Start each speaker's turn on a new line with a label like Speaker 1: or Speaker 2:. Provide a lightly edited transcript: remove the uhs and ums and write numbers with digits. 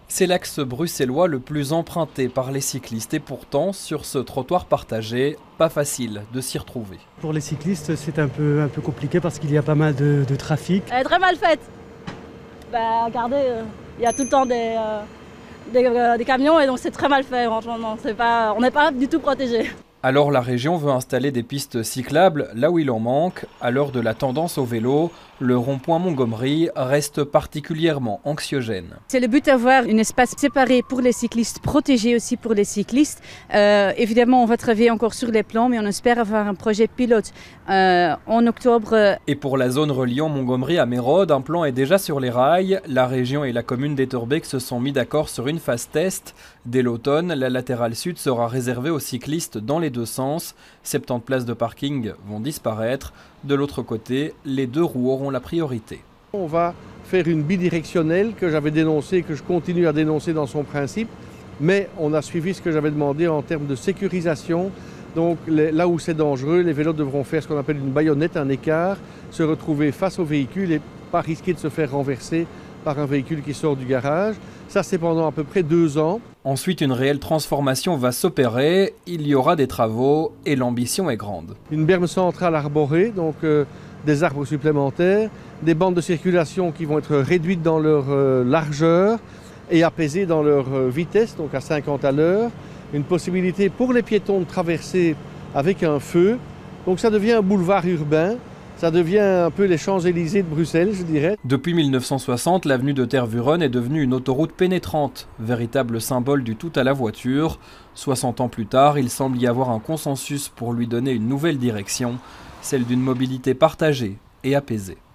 Speaker 1: C'est l'axe bruxellois le plus emprunté par les cyclistes et pourtant, sur ce trottoir partagé, pas facile de s'y retrouver.
Speaker 2: Pour les cyclistes, c'est un peu compliqué parce qu'il y a pas mal de trafic.
Speaker 3: Elle est très mal faite. Regardez, il y a tout le temps des camions et donc c'est très mal fait. Franchement, non, on n'est pas du tout protégé.
Speaker 1: Alors la région veut installer des pistes cyclables là où il en manque. À l'heure de la tendance au vélo, le rond-point Montgomery reste particulièrement anxiogène.
Speaker 4: C'est le but d'avoir un espace séparé pour les cyclistes, protégé aussi pour les cyclistes. Évidemment, on va travailler encore sur les plans, mais on espère avoir un projet pilote en octobre.
Speaker 1: Et pour la zone reliant Montgomery à Mérode, un plan est déjà sur les rails. La région et la commune d'Etterbeek se sont mis d'accord sur une phase test. Dès l'automne, la latérale sud sera réservée aux cyclistes dans les deux sens. 70 places de parking vont disparaître. De l'autre côté, les deux roues auront la priorité.
Speaker 5: On va faire une bidirectionnelle que j'avais dénoncée, que je continue à dénoncer dans son principe, mais on a suivi ce que j'avais demandé en termes de sécurisation. Donc là où c'est dangereux, les vélos devront faire ce qu'on appelle une baïonnette, un écart, se retrouver face au véhicule et pas risquer de se faire renverser par un véhicule qui sort du garage. Ça, c'est pendant à peu près 2 ans.
Speaker 1: Ensuite, une réelle transformation va s'opérer. Il y aura des travaux et l'ambition est grande.
Speaker 5: Une berme centrale arborée, donc des arbres supplémentaires, des bandes de circulation qui vont être réduites dans leur largeur et apaisées dans leur vitesse, donc à 50 à l'heure. Une possibilité pour les piétons de traverser avec un feu. Donc ça devient un boulevard urbain. Ça devient un peu les Champs-Élysées de Bruxelles, je dirais.
Speaker 1: Depuis 1960, l'avenue de Tervuren est devenue une autoroute pénétrante, véritable symbole du tout à la voiture. 60 ans plus tard, il semble y avoir un consensus pour lui donner une nouvelle direction, celle d'une mobilité partagée et apaisée.